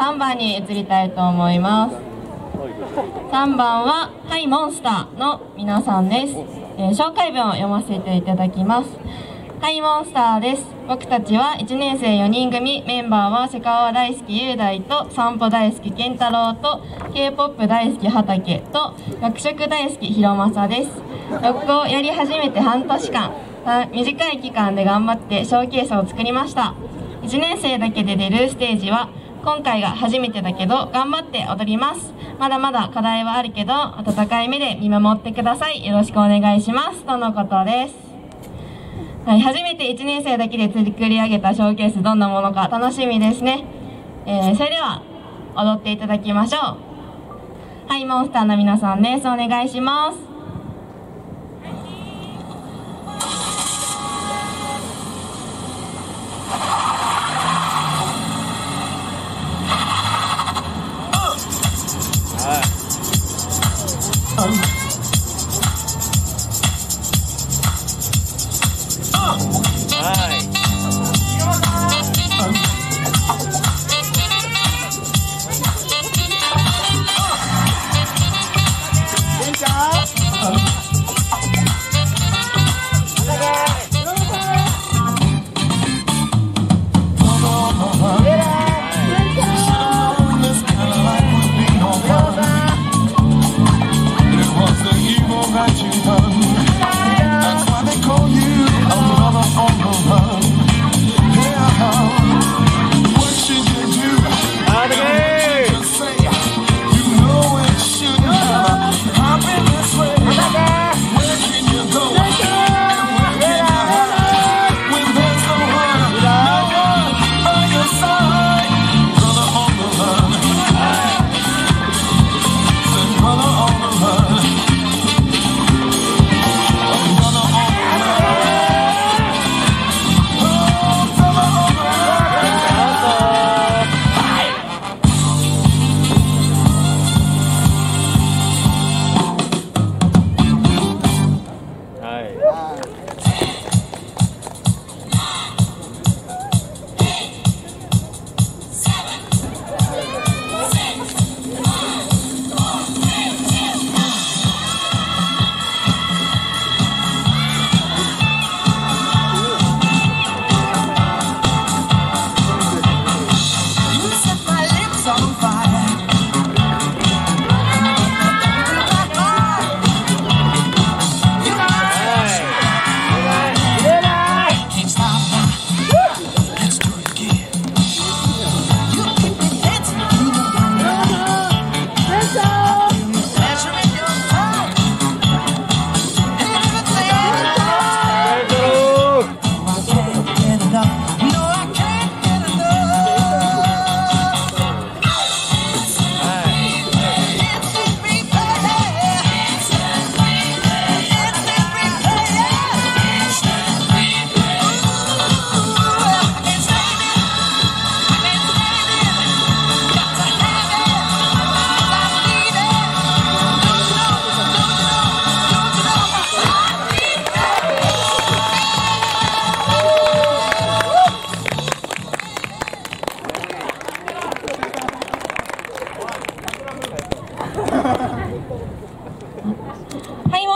3番に移りたいと思います。3番はハイモンスターの皆さんです。紹介文を読ませていただきます。ハイモンスターです。僕たちは1年生4人組、メンバーはセカオワ大好き雄大と散歩大好き健太郎と K-POP 大好き畑と学食大好き弘正です。ロックをやり始めて半年間、短い期間で頑張ってショーケースを作りました。1年生だけで出るステージは今回が初めてだけど頑張って踊ります。まだまだ課題はあるけど温かい目で見守ってください。よろしくお願いしますとのことです。はい、初めて1年生だけで作り上げたショーケースどんなものか楽しみですね。それでは踊っていただきましょう。はい、モンスターの皆さんです。お願いします。